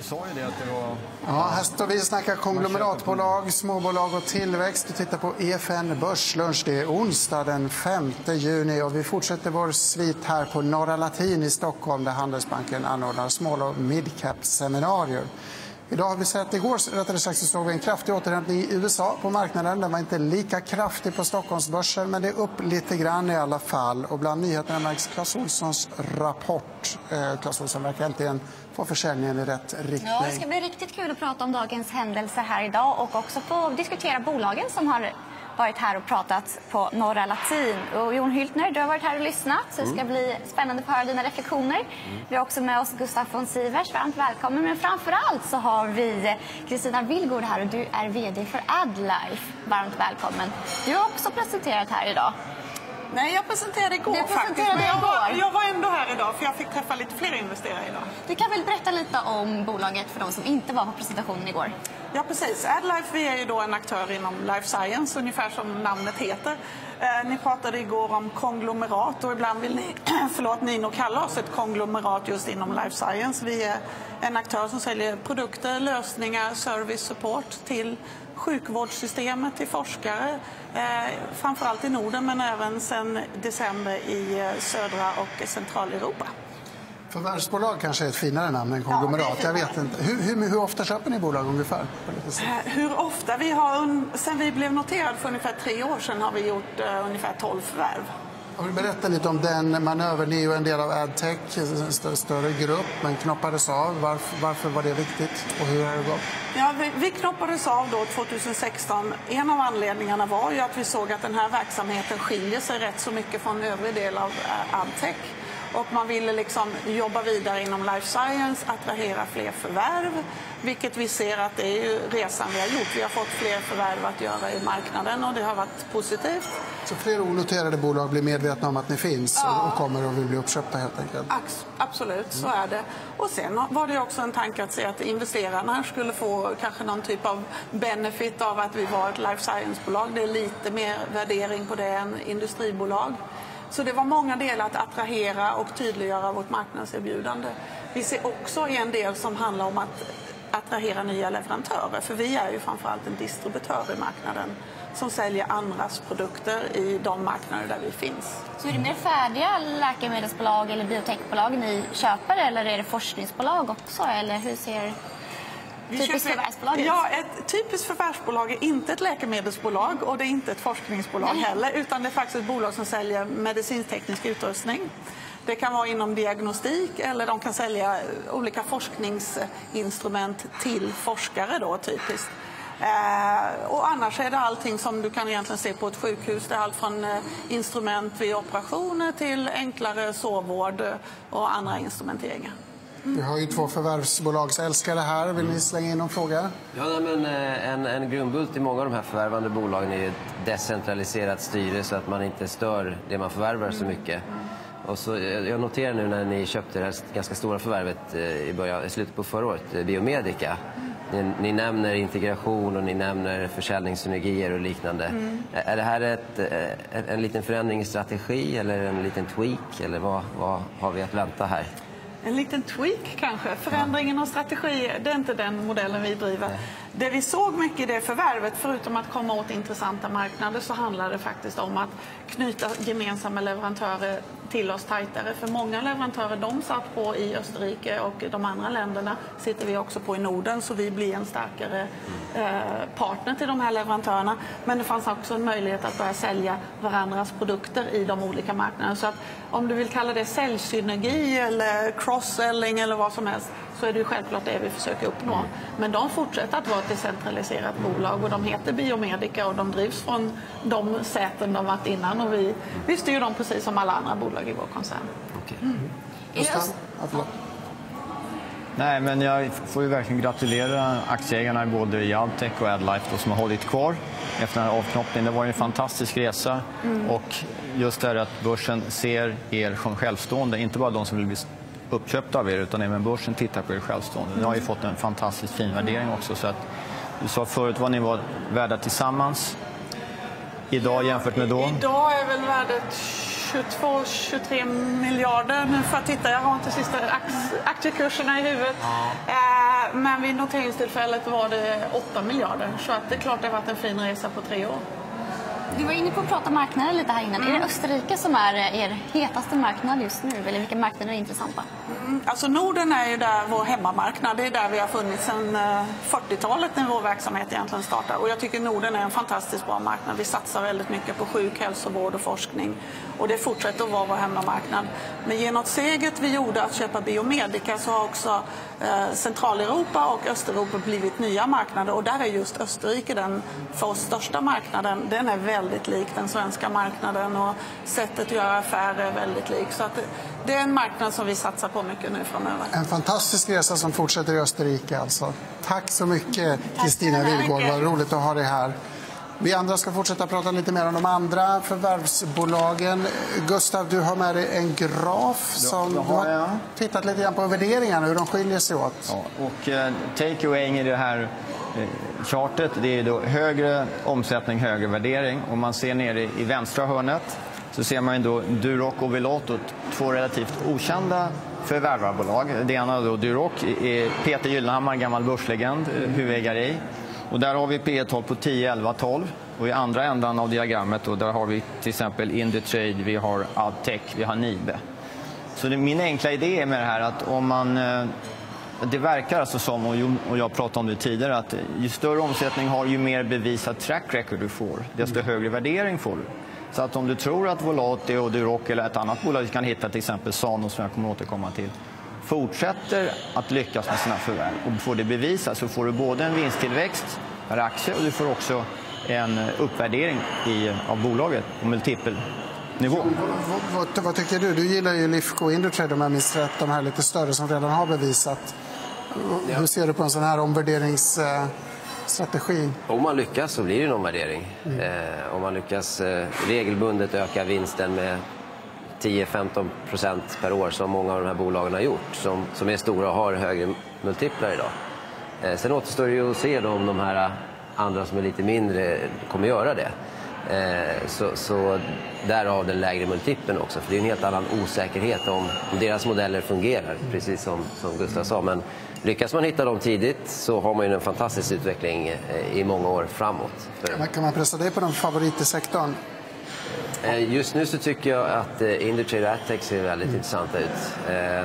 sa ju det att det var... Ja, här står vi och snackar konglomeratbolag, småbolag och tillväxt. Du tittar på EFN Börslunch. Det är onsdag den 5 juni och vi fortsätter vår svit här på Norra Latin i Stockholm där Handelsbanken anordnar small- och midcap-seminarier. Idag har vi sett igår, rättare sagt, så såg vi en kraftig återhämtning i USA på marknaden. Den var inte lika kraftig på Stockholmsbörsen, men det är upp lite grann i alla fall. Och bland nyheterna märks Clas Ohlsons rapport. Clas Ohlson verkar äntligen få försäljningen i rätt riktning. Ja, det ska bli riktigt kul att prata om dagens händelser här idag och också få diskutera bolagen som har varit här och pratat på Norra Latin. Och Jon Hyltner, du har varit här och lyssnat, så det ska bli spännande att höra dina reflektioner. Vi har också med oss Gustaf von Sivers, varmt välkommen. Men framförallt så har vi Kristina Willgård här och du är vd för AddLife. Varmt välkommen. Du har också presenterat här idag. Nej, jag presenterade igår faktiskt. Men jag var ändå här idag för jag fick träffa lite fler investerare idag. Du kan väl berätta lite om bolaget för de som inte var på presentationen igår? Ja, precis. AddLife, vi är ju då en aktör inom life science, ungefär som namnet heter. Ni pratade igår om konglomerat och ibland vill ni nog kalla oss ett konglomerat just inom life science. Vi är en aktör som säljer produkter, lösningar, service, support till sjukvårdssystemet, till forskare, framförallt i Norden men även sedan december i södra och centraleuropa. Förvärvsbolag kanske är ett finare namn än konglomerat, jag vet inte. Hur ofta köper ni bolag ungefär? Hur ofta? Sen vi blev noterade för ungefär 3 år sedan har vi gjort ungefär 12 förvärv. Jag vill berätta lite om den manövern. Ni är ju en del av AdTech, en större grupp, men knoppades av. Varför var det viktigt och hur har det gått? Ja, vi knoppades av då 2016. En av anledningarna var ju att vi såg att den här verksamheten skiljer sig rätt så mycket från övrig del av AdTech. Och man ville liksom jobba vidare inom life science, attrahera fler förvärv. Vilket vi ser att det är ju resan vi har gjort. Vi har fått fler förvärv att göra i marknaden och det har varit positivt. Så fler onoterade bolag blir medvetna om att ni finns och kommer och vill bli uppköpta helt enkelt? Absolut, så är det. Och sen var det också en tanke att se att investerarna skulle få kanske någon typ av benefit av att vi var ett life science-bolag. Det är lite mer värdering på det än industribolag. Så det var många delar att attrahera och tydliggöra vårt marknadserbjudande. Vi ser också en del som handlar om att attrahera nya leverantörer. För vi är ju framförallt en distributör i marknaden som säljer andras produkter i de marknader där vi finns. Så är det mer färdiga läkemedelsbolag eller biotechbolag ni köper eller är det forskningsbolag också? Eller hur ser typiskt förvärvsbolag ut? Ja, ett typiskt förvärvsbolag är inte ett läkemedelsbolag och det är inte ett forskningsbolag heller, utan det är faktiskt ett bolag som säljer medicinteknisk utrustning. Det kan vara inom diagnostik eller de kan sälja olika forskningsinstrument till forskare då typiskt. Och annars är det allting som du kan egentligen se på ett sjukhus. Det är allt från instrument vid operationer till enklare sovvård och andra instrumenteringar. Vi har ju 2 förvärvsbolagsälskare här. Vill ni slänga in någon fråga? Ja, men en grundbult i många av de här förvärvande bolagen är ett decentraliserat styre så att man inte stör det man förvärvar så mycket. Och så, jag noterar nu när ni köpte det här ganska stora förvärvet i slutet på förra året, Biomedica. Ni nämner integration och ni nämner försäljningssynergier och liknande. Är det här en liten förändring i strategi eller en liten tweak? Eller vad har vi att vänta här? En liten tweak kanske. Förändringen av strategi, det är inte den modellen vi driver. Nej. Det vi såg mycket i det förvärvet, förutom att komma åt intressanta marknader, så handlar det faktiskt om att knyta gemensamma leverantörer till oss tajtare. För många leverantörer de satt på i Österrike och de andra länderna sitter vi också på i Norden, så vi blir en starkare partner till de här leverantörerna. Men det fanns också en möjlighet att börja sälja varandras produkter i de olika marknaderna. Så att om du vill kalla det säljsynergi eller cross-selling eller vad som helst, så är det ju självklart det vi försöker uppnå. Men de fortsätter att vara ett decentraliserat bolag och de heter Biomedica och de drivs från de säten de varit innan och vi styr dem precis som alla andra bolag i vår koncern. Nej, men jag får ju verkligen gratulera aktieägarna både i AdTech och AddLife som har hållit kvar efter den här avknoppningen. Det var en fantastisk resa och just det här att börsen ser er som självstående, inte bara de som vill bli uppköpta av er utan även börsen tittar på er självstående. Ni har ju fått en fantastisk fin värdering också, så att du sa förut vad ni var värda tillsammans idag jämfört med då. Idag är väl värdet 22-23 miljarder. Nu får jag titta, jag har inte sista aktiekurserna i huvudet. men vid noteringstillfället var det 8 miljarder. Så att det är klart det har varit en fin resa på 3 år. Du var inne på att prata marknader lite här innan. Är det Österrike som är er hetaste marknad just nu? Eller vilka marknader är intressanta? Alltså Norden är ju där vår hemmamarknad. Det är där vi har funnits sedan 40-talet när vår verksamhet egentligen startar. Och jag tycker Norden är en fantastiskt bra marknad. Vi satsar väldigt mycket på sjuk, hälsovård och forskning. Och det fortsätter att vara vår hemmamarknad. Men genom steget vi gjorde att köpa Biomedica så har också Centraleuropa och Östeuropa blivit nya marknader. Och där är just Österrike den för oss största marknaden. Den är väldigt lik den svenska marknaden och sättet att göra affärer är väldigt lik. Så att det är en marknad som vi satsar på mycket nu framöver. En fantastisk resa som fortsätter i Österrike alltså. Tack så mycket Kristina Willgård, vad roligt att ha dig här. Vi andra ska fortsätta prata lite mer om de andra förvärvsbolagen. Gustav, du har med dig en graf som du har tittat lite grann på värderingarna, hur de skiljer sig åt. Ja, och takeaway i det här chartet, det är då högre omsättning, högre värdering. Om man ser nere i vänstra hörnet så ser man då Duroc och Velato, två relativt okända förvärvarbolag. Det ena då Duroc är Peter Gyllenhammar, gammal börslegend, huvudägare i. Och där har vi P/E-tal på 10, 11, 12. Och i andra ändan av diagrammet då, där har vi till exempel Indutrade, vi har Adtech, vi har Nibe. Så min enkla idé med det här att om man... Det verkar alltså som, och jag pratade om det tidigare, att ju större omsättning har, ju mer bevisat track record du får, desto högre värdering får du. Så att om du tror att Volati och Duroc eller ett annat bolag, du kan hitta till exempel Sano som jag kommer att återkomma till, fortsätter att lyckas med sina förvärv och får det bevisat, så får du både en vinsttillväxt per aktie och du får också en uppvärdering av bolaget på multipelnivå. Vad tycker du? Du gillar ju Lifco och Indutrade, om jag minns rätt, de här lite större som redan har bevisat. Ja. Hur ser du på en sån här omvärderingsstrategi? Om man lyckas så blir det en omvärdering. Om man lyckas regelbundet öka vinsten med 10-15% per år som många av de här bolagen har gjort, som är stora och har högre multiplar idag. Sen återstår det ju att se om de här andra som är lite mindre kommer göra det. Så därav den lägre multipeln också, för det är en helt annan osäkerhet om deras modeller fungerar, precis som Gustav sa. Men lyckas man hitta dem tidigt så har man ju en fantastisk utveckling i många år framåt. Kan man pressa dig på den favoritsektorn? Just nu så tycker jag att Indutrade och Adtech ser väldigt intressanta ut.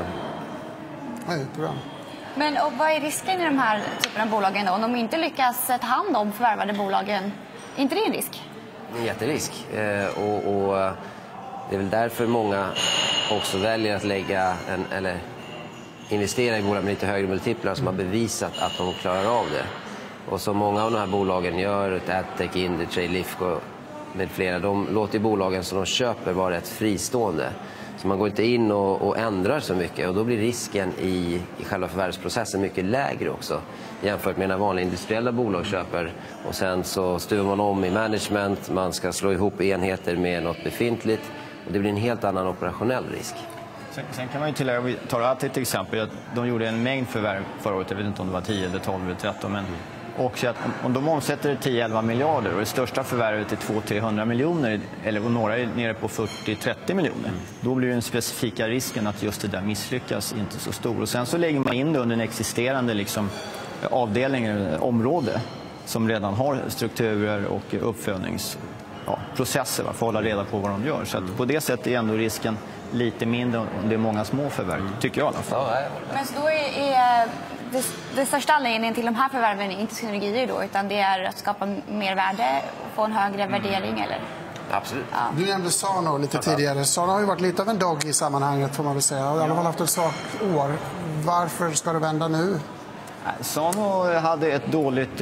Bra. Men och vad är risken i de här typerna av bolagen då? Om de inte lyckas ta hand om förvärvade bolagen, är inte det en risk? En jätterisk. Och det är väl därför många också väljer att eller investera i bolag med lite högre multiplar som har bevisat att de klarar av det. Och som många av de här bolagen gör, Adtech, Indutrade, Lifco med flera, de låter bolagen som de köper vara rätt fristående. Så man går inte in och ändrar så mycket, och då blir risken i själva förvärvsprocessen mycket lägre också jämfört med när vanliga industriella bolag köper, och sen så stuvar man om i management, man ska slå ihop enheter med något befintligt och det blir en helt annan operationell risk. Sen kan man ju tillägga, vi tar alltid till exempel att de gjorde en mängd förvärv förra året, jag vet inte om det var 10 eller 12 eller 13, men också att om de omsätter 10-11 miljarder och det största förvärvet är 200-300 miljoner, eller några är nere på 40-30 miljoner, då blir den specifika risken att just det där misslyckas inte så stor. Och sen så lägger man in det under en existerande avdelning, område som redan har strukturer och uppföljningsprocesser för att hålla reda på vad de gör. Så att på det sättet är ändå risken lite mindre om det är många små förvärv, tycker jag i alla fall. Men så då är det största anledningen till de här förvärven är inte synergier då, utan det är att skapa mer värde och få en högre värdering, eller? Absolut. Ja. Du nämnde Sano lite tidigare. Sano har ju varit lite av en dog i sammanhanget, får man väl säga. I alla fall haft ett svagt år. Varför ska det vända nu? Sano hade ett dåligt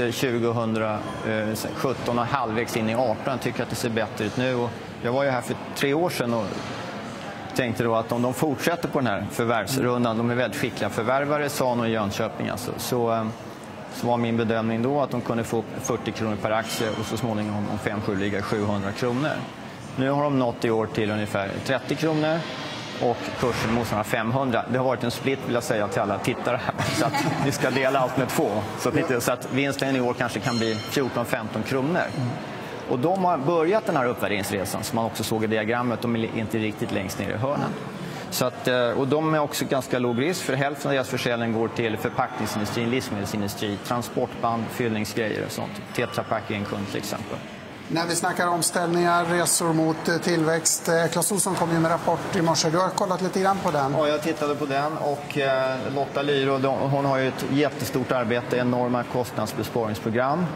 2017 och halvvägs in i 2018. Jag tycker att det ser bättre ut nu. Och jag var ju här för 3 år sedan och tänkte då att om de fortsätter på den här förvärvsrundan, de är väldigt skickliga förvärvare, Sano i Jönköping, alltså, så var min bedömning då att de kunde få 40 kronor per aktie och så småningom om 5-7 ligger 700 kronor. Nu har de nått i år till ungefär 30 kronor och kursen motsvarar 500. Det har varit en split, vill jag säga till alla tittare här, så att vi ska dela allt med 2. Så att vinsten i år kanske kan bli 14-15 kronor. Och de har börjat den här uppvärderingsresan som man också såg i diagrammet, de är inte riktigt längst ner i hörnen. Så att, och de är också ganska låg risk, för hälften av deras försäljning går till förpackningsindustrin, livsmedelsindustri, transportband, fyllningsgrejer och sånt. Tetra Pak är en kund till exempel. När vi snackar omställningar, resor mot tillväxt. Claes Olsson kom ju med rapport i morse. Du har kollat lite grann på den. Ja, jag tittade på den och Lotta Lyro, hon har ju ett jättestort arbete, enorma kostnadsbesparingsprogram.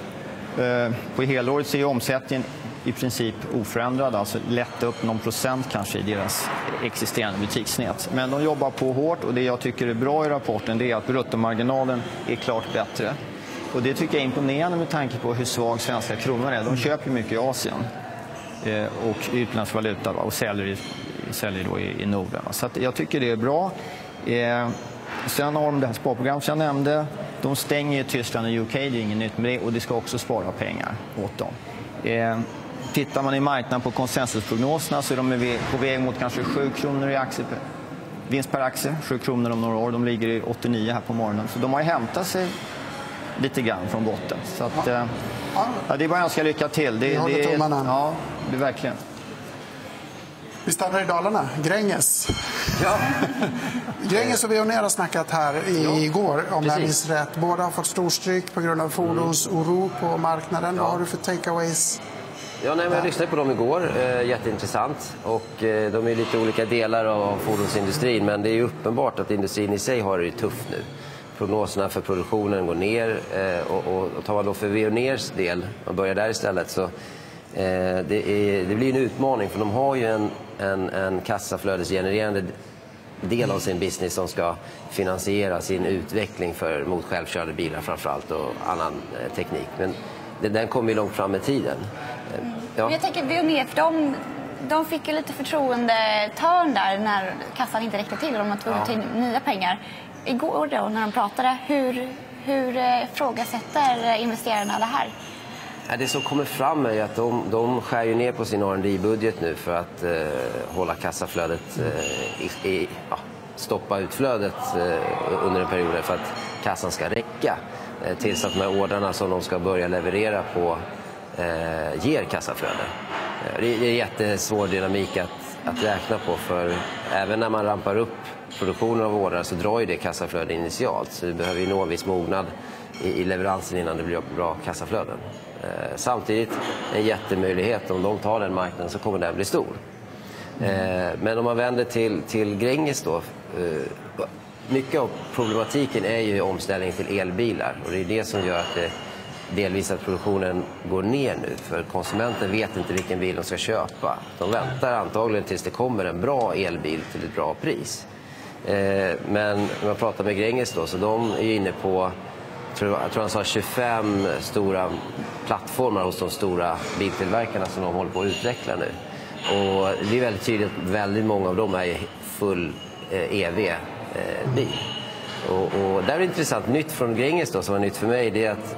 På helåret så är omsättningen i princip oförändrad, alltså lätta upp någon procent kanske i deras existerande butiksnät. Men de jobbar på hårt och det jag tycker är bra i rapporten det är att bruttomarginalen är klart bättre. Och det tycker jag är imponerande med tanke på hur svag svenska kronor är. De köper mycket i Asien och utlandsvaluta och säljer då i Norden. Så att jag tycker det är bra. Sen har de det här sparprogrammet som jag nämnde. De stänger i Tyskland och UK, det är inget nytt med det. Och det ska också spara pengar åt dem. Tittar man i marknaden på konsensusprognoserna så är de på väg mot kanske 7 kronor i vinst per aktie. 7 kronor om några år. De ligger i 89 här på morgonen. Så de har ju hämtat sig lite grann från botten. Så att, ja, det är bara jag ska lycka till. Vi håller tummarna. Ja, det är verkligen. Vi stannar i Dalarna. Gränges. Ja. Gränges och Veoneer har snackat här igår om jag minns rätt. Båda har fått storstryk på grund av fordonsoro på marknaden. Vad har du för takeaways? Ja, nej, men jag lyssnade på dem igår. Jätteintressant. Och de är lite olika delar av fordonsindustrin. Men det är ju uppenbart att industrin i sig har det tufft nu. Prognoserna för produktionen går ner. Och tar man då för Veoneers del, man börjar där istället, så det blir en utmaning. För de har ju en kassaflödesgenererande del av sin business som ska finansiera sin utveckling mot självkörande bilar framförallt och annan teknik. Men den kommer ju långt fram i tiden. Ja. Men jag tänker Veoneer, för de fick ju lite förtroendetörn där när kassan inte räckte till och de var tvungna till nya pengar. Igår då när de pratade, hur ifrågasätter investerarna det här? Det som kommer fram är att de skär ju ner på sin R&D-budget nu för att hålla kassaflödet, stoppa utflödet under en period för att kassan ska räcka tills att de här ordrarna som de ska börja leverera på ger kassaflöde. Det är jättesvår dynamik att räkna på, för även när man rampar upp produktionen av ordrar så drar ju det kassaflöde initialt. Så vi behöver ju nå en viss mognad i leveransen innan det blir bra kassaflöden. Samtidigt en jättemöjlighet, om de tar den marknaden så kommer den bli stor. Men om man vänder till Gränges då, mycket av problematiken är ju omställning till elbilar, och det är det som gör att delvis att produktionen går ner nu, för konsumenten vet inte vilken bil de ska köpa. De väntar antagligen tills det kommer en bra elbil till ett bra pris. Men när man pratar med Gränges då, så de är inne på, jag tror han sa 25 stora plattformar hos de stora biltillverkarna som de håller på att utveckla nu. Och det är väldigt tydligt att väldigt många av dem är full EV-bil. Och där är det intressant nytt från Gränges då, som är nytt för mig, det är att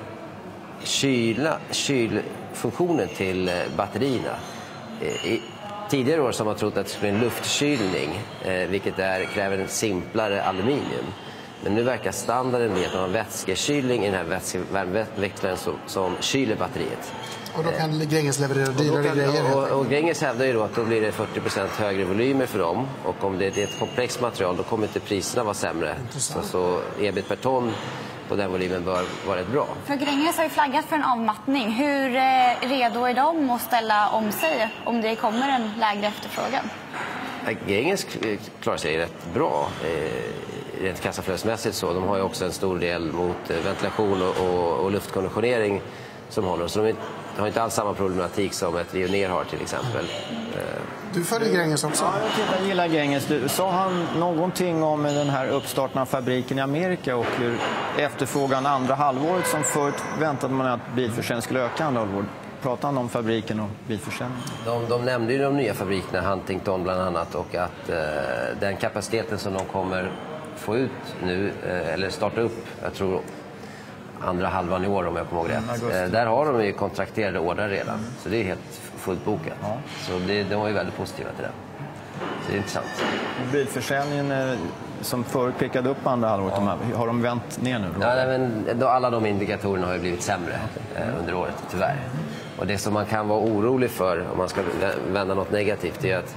kylfunktionen till batterierna. Tidigare år så har man trott att det skulle bli en luftkylning, vilket kräver en simplare aluminium. Men nu verkar standarden bli att man har vätskekylning i den här värmeväxlaren som kyler batteriet. Och då kan Gränges leverera dyrare grejer. Och Gränges hävdar ju då att då blir det 40% högre volymer för dem. Och om det är ett komplext material då kommer inte priserna vara sämre. Så ebit per ton på den volymen bör vara rätt bra. För Gränges har ju flaggat för en avmattning. Hur redo är de att ställa om sig om det kommer en lägre efterfrågan? Gränges klarar sig rätt bra rent kassaflödesmässigt så. De har ju också en stor del mot ventilation och luftkonditionering som håller. Så de har inte alls samma problematik som ett Veoneer har till exempel. Du följer Gränges också? Ja, jag gillar Gränges. Sa han någonting om den här uppstarten av fabriken i Amerika och hur efterfrågan andra halvåret, som förut väntade man att bilförsäljningen skulle öka andra halvåret? Pratade han om fabriken och bilförsäljningen? De nämnde ju de nya fabrikerna, Huntington bland annat, och att den kapaciteten som de kommer få ut nu, eller starta upp, jag tror andra halvan i år om jag kommer ihåg rätt. Där har de ju kontrakterade ordrar redan, så det är helt fullt bokat. Ja. Så de var ju väldigt positiva till det. Så det är intressant. Bilförsäljningen som förut pekade upp andra halvåret, har de vänt ner nu? Ja, men alla de indikatorerna har ju blivit sämre under året, tyvärr. Och det som man kan vara orolig för, om man ska vända något negativt, är att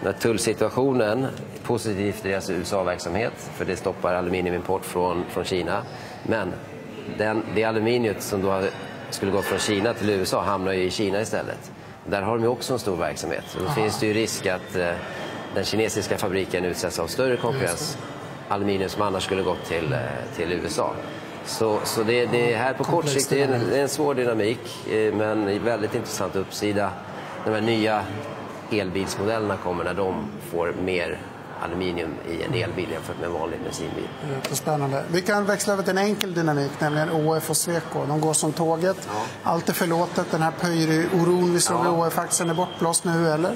när tullsituationen positivt i deras USA-verksamhet, för det stoppar aluminiumimport från Kina. Men det aluminiet som då skulle gått från Kina till USA hamnar ju i Kina istället. Där har de ju också en stor verksamhet. Då finns det ju risk att den kinesiska fabriken utsätts av större konkurrens. Aluminium som annars skulle gått till USA. Så det här på kort sikt är en svår dynamik, men väldigt intressant uppsida. De här nya elbilsmodellerna kommer när de får mer aluminium i en elbil jämfört med en vanlig bensinbil. Spännande. Vi kan växla över till en enkel dynamik, nämligen ÅF och Sweco. De går som tåget. Ja. Allt är förlåtet. Den här Pöyry-oron vi såg i ÅF-aktien är bortblåst nu, eller?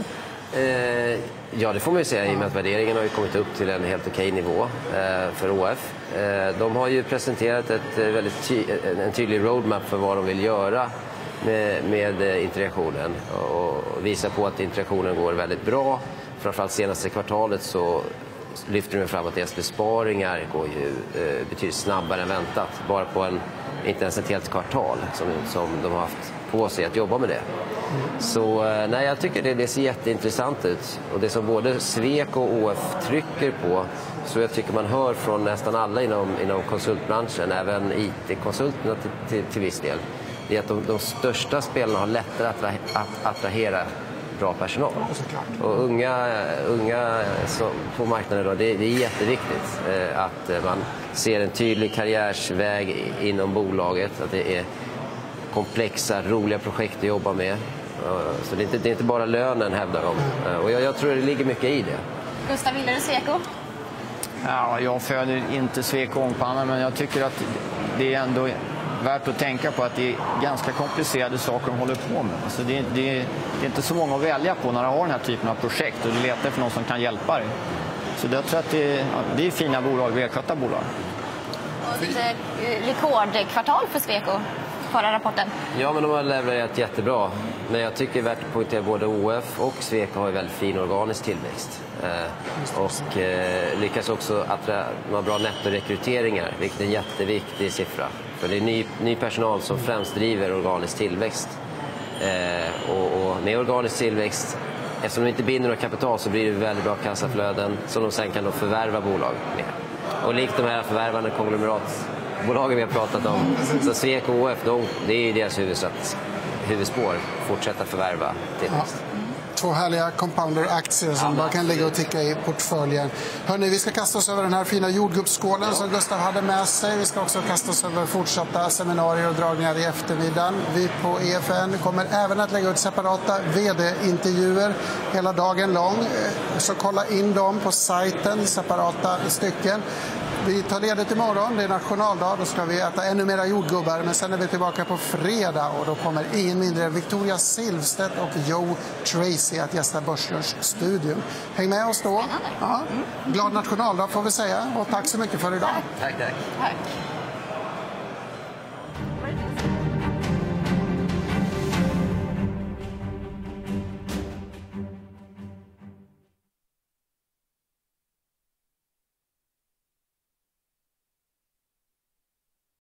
Ja, det får man ju säga, i och med att värderingen har ju kommit upp till en helt okej nivå för ÅF. De har ju presenterat en tydlig roadmap för vad de vill göra med integrationen och visar på att integrationen går väldigt bra. Framförallt senaste kvartalet så lyfter de fram att deras besparingar går ju betydligt snabbare än väntat. Bara på inte ens ett helt kvartal som de har haft på sig att jobba med det. Så nej, jag tycker det ser jätteintressant ut. Och det som både Sweco och ÅF trycker på, så jag tycker man hör från nästan alla inom konsultbranschen, även IT-konsulterna till viss del, det är att de största spelarna har lättare att attrahera bra personal. Och unga på marknaden då, det är jätteviktigt att man ser en tydlig karriärsväg inom bolaget, att det är komplexa, roliga projekt att jobba med. Så det är inte bara lönen, hävdar de. Och jag tror det ligger mycket i det. Gustav, gillar du Sweco? Ja, jag följer inte Sweco ångpannan, men jag tycker att det är ändå värt att tänka på att det är ganska komplicerade saker de håller på med. Alltså det är inte så många att välja på när de har den här typen av projekt, och du letar för någon som kan hjälpa dig. Så jag tror att det är fina bolag, välskötta bolag. Och rekordkvartal för Sweco, förra rapporten. Ja, men de har levererat jättebra. Men jag tycker värt att poängtera både ÅF och Sweco har väldigt fin organisk tillväxt. Och lyckas också att de har bra nettorekryteringar, vilket är en jätteviktig siffra. För det är ny personal som främst driver organisk tillväxt. Och med organisk tillväxt, eftersom de inte binder något kapital, så blir det väldigt bra kassaflöden som de sen kan då förvärva bolag med. Och likt de här förvärvande konglomeratbolagen vi har pratat om, så Sweco och ÅF, det är deras huvudspår, fortsätta förvärva tillväxt. Ja. Två härliga compounder-aktier som bara kan ligga och ticka i portföljen. Hörrni, vi ska kasta oss över den här fina jordgubbsskålen som Gustav hade med sig. Vi ska också kasta oss över fortsatta seminarier och dragningar i eftermiddagen. Vi på EFN kommer även att lägga ut separata vd-intervjuer hela dagen lång. Så kolla in dem på sajten i separata stycken. Vi tar ledigt imorgon, det är nationaldag, då ska vi äta ännu mera jordgubbar. Men sen är vi tillbaka på fredag och då kommer ingen mindre än Victoria Silvstedt och Joe Tracy att gästa Börslunch-studion. Häng med oss då. Ja. Glad nationaldag får vi säga, och tack så mycket för idag. Tack.